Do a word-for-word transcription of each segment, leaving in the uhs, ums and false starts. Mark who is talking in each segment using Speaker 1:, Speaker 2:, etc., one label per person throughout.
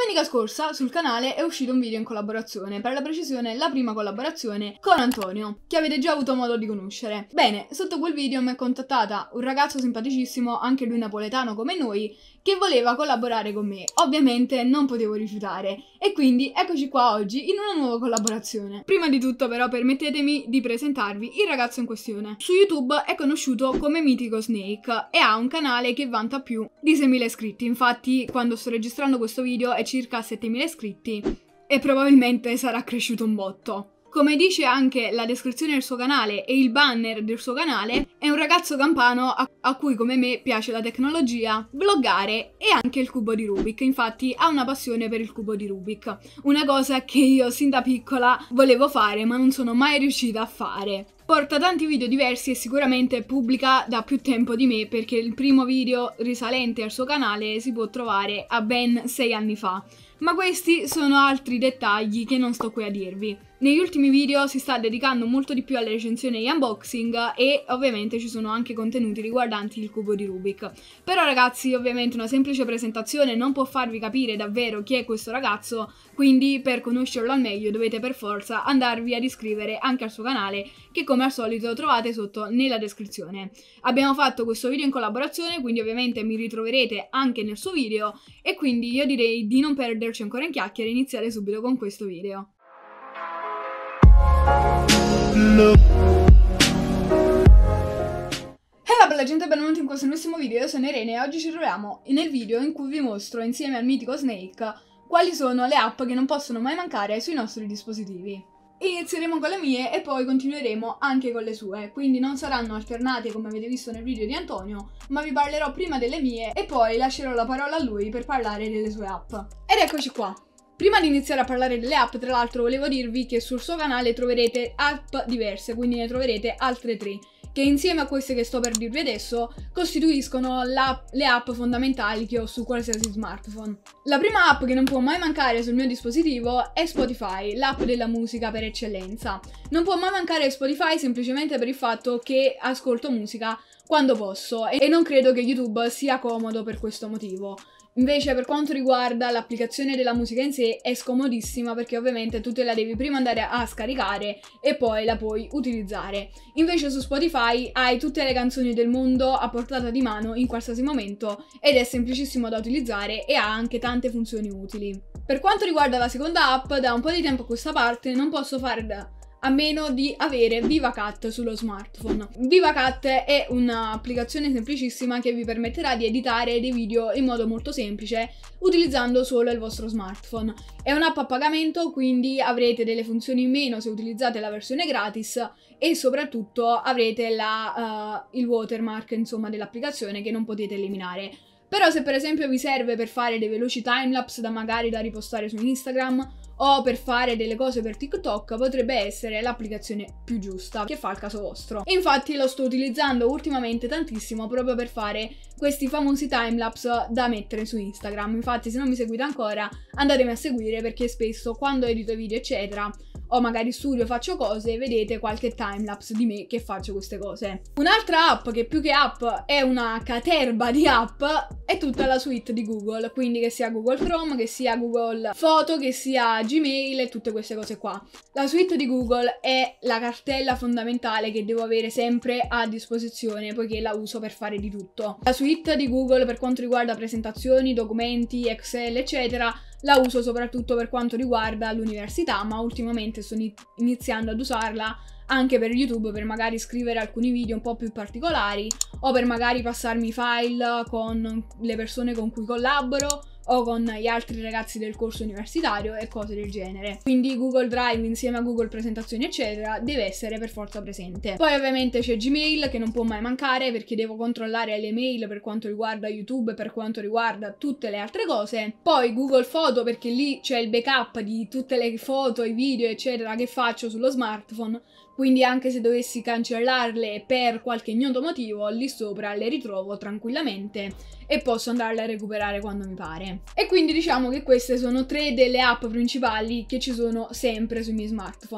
Speaker 1: Domenica scorsa sul canale è uscito un video in collaborazione, per la precisione la prima collaborazione con Antonio, che avete già avuto modo di conoscere. Bene, sotto quel video mi è contattata un ragazzo simpaticissimo, anche lui napoletano come noi, che voleva collaborare con me. Ovviamente non potevo rifiutare e quindi eccoci qua oggi in una nuova collaborazione. Prima di tutto però permettetemi di presentarvi il ragazzo in questione. Su YouTube è conosciuto come Mythical Snake e ha un canale che vanta più di seimila iscritti. Infatti quando sto registrando questo video è circa settemila iscritti e probabilmente sarà cresciuto un botto. Come dice anche la descrizione del suo canale e il banner del suo canale, è un ragazzo campano a, a cui come me piace la tecnologia, vloggare e anche il cubo di Rubik. Infatti ha una passione per il cubo di Rubik, una cosa che io sin da piccola volevo fare ma non sono mai riuscita a fare. Porta tanti video diversi e sicuramente pubblica da più tempo di me, perché il primo video risalente al suo canale si può trovare a ben sei anni fa. Ma questi sono altri dettagli che non sto qui a dirvi. Negli ultimi video si sta dedicando molto di più alle recensioni e unboxing e ovviamente ci sono anche contenuti riguardanti il cubo di Rubik. Però ragazzi, ovviamente una semplice presentazione non può farvi capire davvero chi è questo ragazzo, quindi per conoscerlo al meglio dovete per forza andarvi ad iscrivere anche al suo canale, che come al solito trovate sotto nella descrizione. Abbiamo fatto questo video in collaborazione, quindi ovviamente mi ritroverete anche nel suo video e quindi io direi di non perderci ancora in chiacchiere e iniziare subito con questo video. Hello bella gente, benvenuti in questo nuovissimo video. Io sono Irene e oggi ci troviamo nel video in cui vi mostro insieme al Mythical Snake quali sono le app che non possono mai mancare sui nostri dispositivi. Inizieremo con le mie e poi continueremo anche con le sue, quindi non saranno alternate come avete visto nel video di Antonio, ma vi parlerò prima delle mie e poi lascerò la parola a lui per parlare delle sue app. Ed eccoci qua. Prima di iniziare a parlare delle app, tra l'altro volevo dirvi che sul suo canale troverete app diverse, quindi ne troverete altre tre, che insieme a queste che sto per dirvi adesso costituiscono l'app, le app fondamentali che ho su qualsiasi smartphone. La prima app che non può mai mancare sul mio dispositivo è Spotify, l'app della musica per eccellenza. Non può mai mancare Spotify semplicemente per il fatto che ascolto musica quando posso e non credo che YouTube sia comodo per questo motivo. Invece per quanto riguarda l'applicazione della musica in sé è scomodissima, perché ovviamente tu te la devi prima andare a scaricare e poi la puoi utilizzare. Invece su Spotify hai tutte le canzoni del mondo a portata di mano in qualsiasi momento ed è semplicissimo da utilizzare e ha anche tante funzioni utili. Per quanto riguarda la seconda app, da un po' di tempo a questa parte non posso fare a meno di avere VivaCut sullo smartphone. VivaCut è un'applicazione semplicissima che vi permetterà di editare dei video in modo molto semplice utilizzando solo il vostro smartphone. È un'app a pagamento, quindi avrete delle funzioni in meno se utilizzate la versione gratis e soprattutto avrete la, uh, il watermark, insomma, dell'applicazione che non potete eliminare. Però se per esempio vi serve per fare dei veloci timelapse da magari da ripostare su Instagram o per fare delle cose per TikTok, potrebbe essere l'applicazione più giusta che fa il caso vostro. E infatti lo sto utilizzando ultimamente tantissimo proprio per fare questi famosi timelapse da mettere su Instagram. Infatti se non mi seguite ancora andatemi a seguire, perché spesso quando edito video eccetera o magari studio, faccio cose, vedete qualche timelapse di me che faccio queste cose. Un'altra app che più che app è una caterba di app è tutta la suite di Google, quindi che sia Google Chrome, che sia Google Foto, che sia Gmail e tutte queste cose qua. La suite di Google è la cartella fondamentale che devo avere sempre a disposizione, poiché la uso per fare di tutto. La suite di Google per quanto riguarda presentazioni, documenti, Excel eccetera la uso soprattutto per quanto riguarda l'università, ma ultimamente sto iniziando ad usarla anche per YouTube, per magari scrivere alcuni video un po' più particolari o per magari passarmi file con le persone con cui collaboro o con gli altri ragazzi del corso universitario e cose del genere. Quindi Google Drive insieme a Google Presentazioni eccetera deve essere per forza presente. Poi ovviamente c'è Gmail che non può mai mancare, perché devo controllare le mail per quanto riguarda YouTube e per quanto riguarda tutte le altre cose. Poi Google Foto, perché lì c'è il backup di tutte le foto, i video eccetera che faccio sullo smartphone, quindi anche se dovessi cancellarle per qualche ignoto motivo, lì sopra le ritrovo tranquillamente e posso andarle a recuperare quando mi pare. E quindi diciamo che queste sono tre delle app principali che ci sono sempre sui miei smartphone.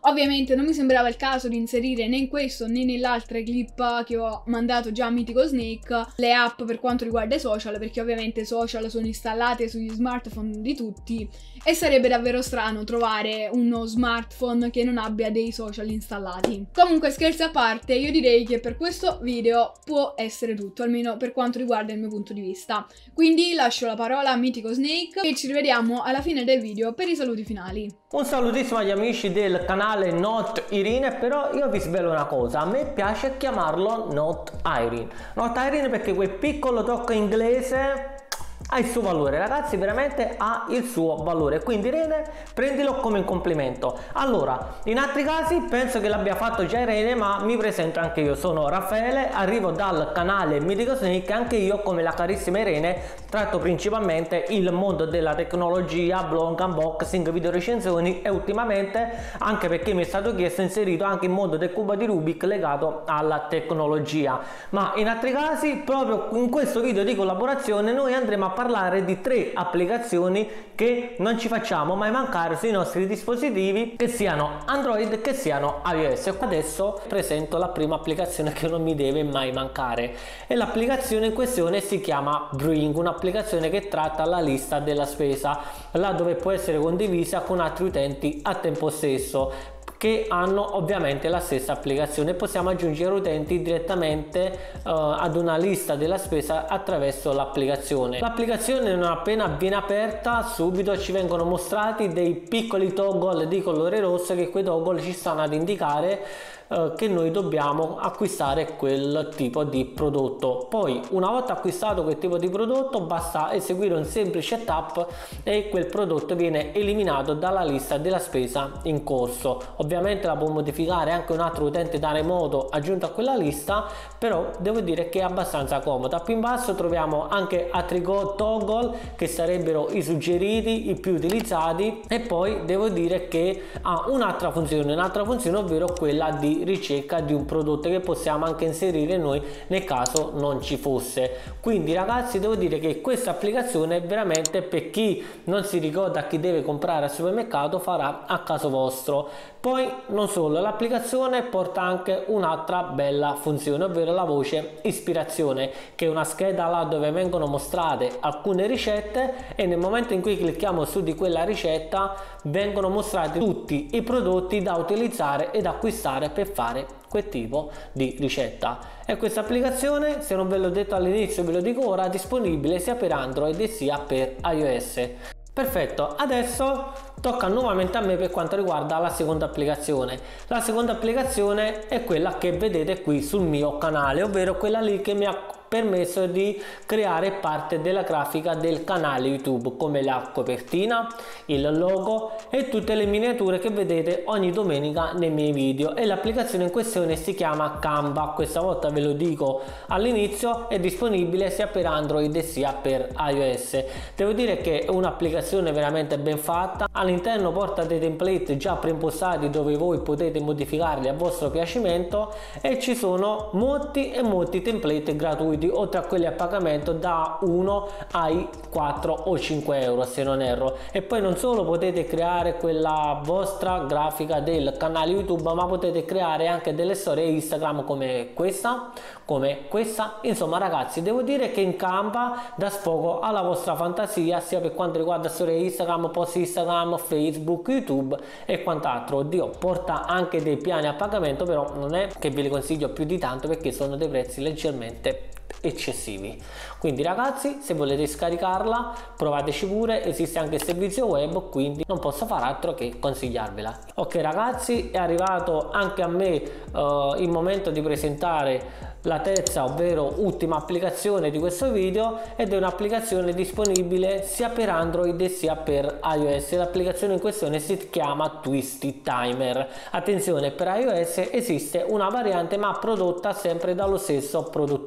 Speaker 1: Ovviamente non mi sembrava il caso di inserire né in questo né nelle altre clip che ho mandato già a Mythical Snake le app per quanto riguarda i social, perché ovviamente i social sono installate sugli smartphone di tutti e sarebbe davvero strano trovare uno smartphone che non abbia dei social installati. Comunque, scherzi a parte, io direi che per questo video può essere tutto, almeno per quanto riguarda il mio punto di vista. Quindi lascio la parola a Mythical Snake e ci rivediamo alla fine del video per i saluti finali.
Speaker 2: Un salutissimo agli amici del canale Not Irene, però io vi svelo una cosa, a me piace chiamarlo Not Irene. Not Irene perché quel piccolo tocco inglese ha il suo valore, ragazzi, veramente ha il suo valore, quindi Irene prendilo come un complimento. Allora, in altri casi penso che l'abbia fatto già Irene, ma mi presento anche io, sono Raffaele, arrivo dal canale Mythical Snake, anche io come la carissima Irene tratto principalmente il mondo della tecnologia, blog, unboxing, video recensioni e ultimamente, anche perché mi è stato chiesto, inserito anche il mondo del cubo di Rubik legato alla tecnologia. Ma in altri casi, proprio in questo video di collaborazione, noi andremo a parlare di tre applicazioni che non ci facciamo mai mancare sui nostri dispositivi, che siano Android che siano iOS. Adesso presento la prima applicazione che non mi deve mai mancare e l'applicazione in questione si chiama Bring, un'applicazione che tratta la lista della spesa, là dove può essere condivisa con altri utenti a tempo stesso che hanno ovviamente la stessa applicazione. Possiamo aggiungere utenti direttamente uh, ad una lista della spesa attraverso l'applicazione. L'applicazione non appena viene aperta subito ci vengono mostrati dei piccoli toggle di colore rosso, che quei toggle ci stanno ad indicare Uh, che noi dobbiamo acquistare quel tipo di prodotto. Poi una volta acquistato quel tipo di prodotto basta eseguire un semplice tap e quel prodotto viene eliminato dalla lista della spesa in corso. Ovviamente la può modificare anche un altro utente da remoto aggiunto a quella lista, però devo dire che è abbastanza comoda. Più in basso troviamo anche altri toggle che sarebbero i suggeriti, i più utilizzati, e poi devo dire che ha un'altra funzione, un'altra funzione ovvero quella di ricerca di un prodotto che possiamo anche inserire noi nel caso non ci fosse. Quindi ragazzi, devo dire che questa applicazione veramente, per chi non si ricorda chi deve comprare al supermercato, farà a caso vostro. Poi non solo, l'applicazione porta anche un'altra bella funzione, ovvero la voce ispirazione, che è una scheda là dove vengono mostrate alcune ricette e nel momento in cui clicchiamo su di quella ricetta vengono mostrati tutti i prodotti da utilizzare ed acquistare per fare quel tipo di ricetta. E questa applicazione, se non ve l'ho detto all'inizio ve lo dico ora, è disponibile sia per Android sia per iOS. Perfetto, adesso tocca nuovamente a me per quanto riguarda la seconda applicazione. La seconda applicazione è quella che vedete qui sul mio canale, ovvero quella lì che mi ha permesso di creare parte della grafica del canale YouTube, come la copertina, il logo e tutte le miniature che vedete ogni domenica nei miei video. E l'applicazione in questione si chiama Canva, questa volta ve lo dico all'inizio, è disponibile sia per Android sia per iOS. Devo dire che è un'applicazione veramente ben fatta, all'interno porta dei template già preimpostati dove voi potete modificarli a vostro piacimento e ci sono molti e molti template gratuiti, oltre a quelli a pagamento da uno ai quattro o cinque euro se non erro. E poi non solo potete creare quella vostra grafica del canale YouTube, ma potete creare anche delle storie Instagram come questa, come questa. Insomma ragazzi, devo dire che in Canva dà sfogo alla vostra fantasia, sia per quanto riguarda storie Instagram, post Instagram, Facebook, YouTube e quant'altro. Oddio, porta anche dei piani a pagamento, però non è che ve li consiglio più di tanto perché sono dei prezzi leggermente eccessivi. Quindi ragazzi, se volete scaricarla provateci pure, esiste anche il servizio web, quindi non posso far altro che consigliarvela. Ok ragazzi, è arrivato anche a me uh, il momento di presentare la terza, ovvero ultima applicazione di questo video, ed è un'applicazione disponibile sia per Android sia per iOS. L'applicazione in questione si chiama Twisty Timer. Attenzione, per iOS esiste una variante ma prodotta sempre dallo stesso produttore.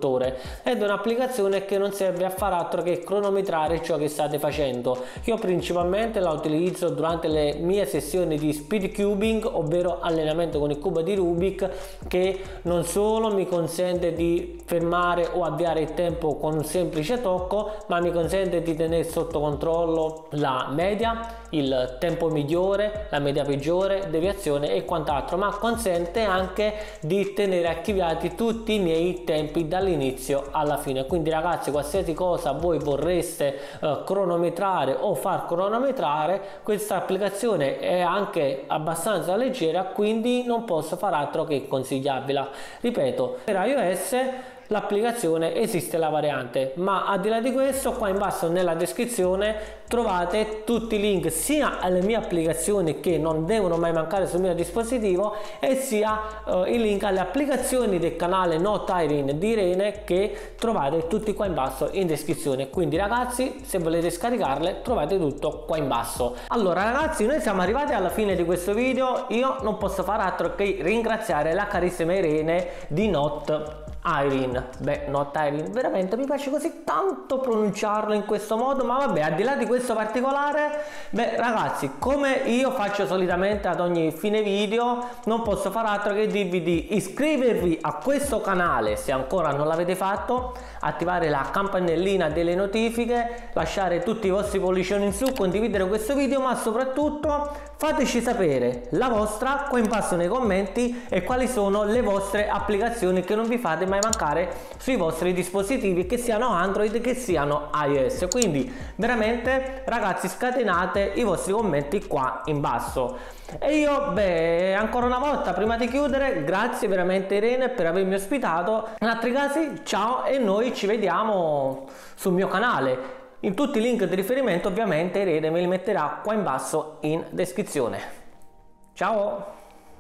Speaker 2: ed è un'applicazione che non serve a far altro che cronometrare ciò che state facendo. Io principalmente la utilizzo durante le mie sessioni di speed cubing, ovvero allenamento con il cubo di Rubik, che non solo mi consente di fermare o avviare il tempo con un semplice tocco, ma mi consente di tenere sotto controllo la media, il tempo migliore, la media peggiore, deviazione e quant'altro, ma consente anche di tenere archiviati tutti i miei tempi dall'inizio alla fine. Quindi ragazzi, qualsiasi cosa voi vorreste eh, cronometrare o far cronometrare, questa applicazione è anche abbastanza leggera, quindi non posso far altro che consigliarvela. Ripeto, per iOS l'applicazione esiste la variante, ma al di là di questo, qua in basso nella descrizione trovate tutti i link sia alle mie applicazioni che non devono mai mancare sul mio dispositivo, e sia uh, il link alle applicazioni del canale Not Irene di Irene, che trovate tutti qua in basso in descrizione. Quindi ragazzi, se volete scaricarle trovate tutto qua in basso. Allora ragazzi, noi siamo arrivati alla fine di questo video. Io non posso fare altro che ringraziare la carissima Irene di Not Irene. Beh, Not Irene, veramente mi piace così tanto pronunciarlo in questo modo, ma vabbè, al di là di questo particolare, beh ragazzi, come io faccio solitamente ad ogni fine video, non posso far altro che dirvi di iscrivervi a questo canale se ancora non l'avete fatto, attivare la campanellina delle notifiche, lasciare tutti i vostri pollicioni in su, condividere questo video, ma soprattutto fateci sapere la vostra qua in basso nei commenti e quali sono le vostre applicazioni che non vi fate mai mancare sui vostri dispositivi, che siano Android che siano iOS. Quindi veramente ragazzi, scatenate i vostri commenti qua in basso. E io, beh, ancora una volta prima di chiudere, grazie veramente Irene per avermi ospitato. In altri casi ciao, e noi ci vediamo sul mio canale. In tutti i link di riferimento ovviamente Irene me li metterà qua in basso in descrizione. Ciao!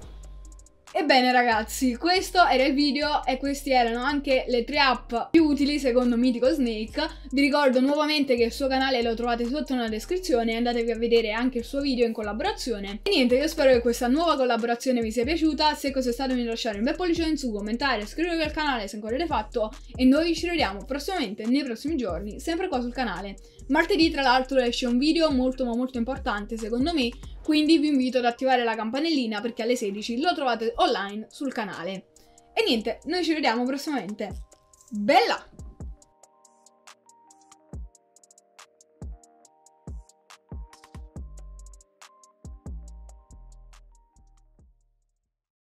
Speaker 1: Ebbene ragazzi, questo era il video e queste erano anche le tre app più utili secondo Mythical Snake. Vi ricordo nuovamente che il suo canale lo trovate sotto nella descrizione, andatevi a vedere anche il suo video in collaborazione. E niente, io spero che questa nuova collaborazione vi sia piaciuta. Se così è stato, mi lasciate un bel pollice in su, commentare, iscrivetevi al canale se ancora l'avete fatto, e noi ci vediamo prossimamente nei prossimi giorni, sempre qua sul canale. Martedì tra l'altro esce un video molto ma molto importante secondo me, quindi vi invito ad attivare la campanellina perché alle sedici lo trovate online sul canale. E niente, noi ci vediamo prossimamente. Bella!